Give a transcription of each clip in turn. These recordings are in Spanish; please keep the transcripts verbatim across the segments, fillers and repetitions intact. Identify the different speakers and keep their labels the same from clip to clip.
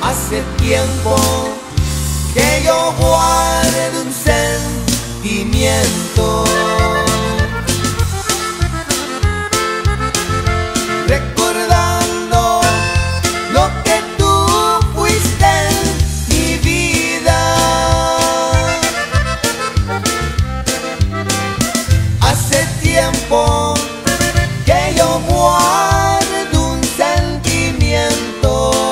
Speaker 1: Hace tiempo que yo guardo un sentimiento, recordando lo que tú fuiste en mi vida. Hace tiempo que yo guardo un sentimiento,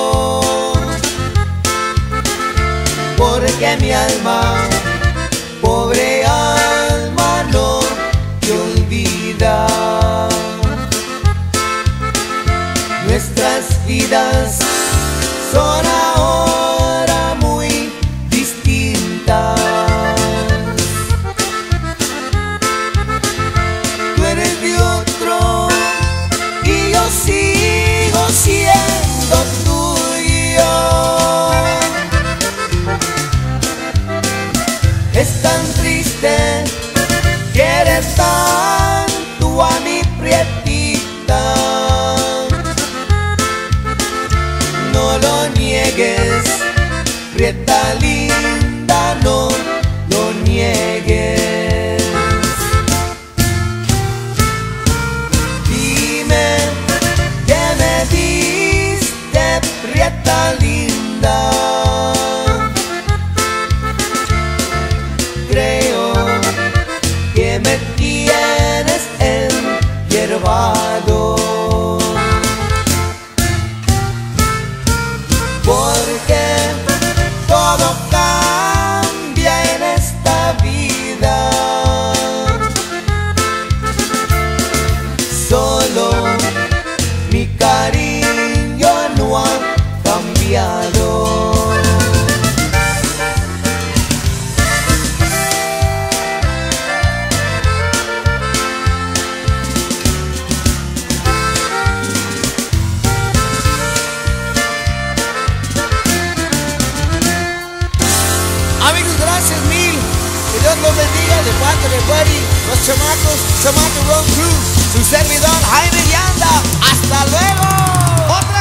Speaker 1: porque mi alma, pobre alma, no te olvida. Nuestras vidas son ahora muy distintas. Tú eres de otro y yo sigo siendo tuyo. Es tan triste querer tanto a mi prietita. No lo niegues, prieta linda, no lo niegues. Dime que me diste, prieta linda. Creo que me tienes enhierbado, porque todo cambia en esta vida. Solo mi cariño no ha cambiado. Amigos, gracias mil. Que Dios los bendiga de parte de Buddy, los chamacos, Chamaco Road Crew, su servidor Jaime Yanda. ¡Hasta luego!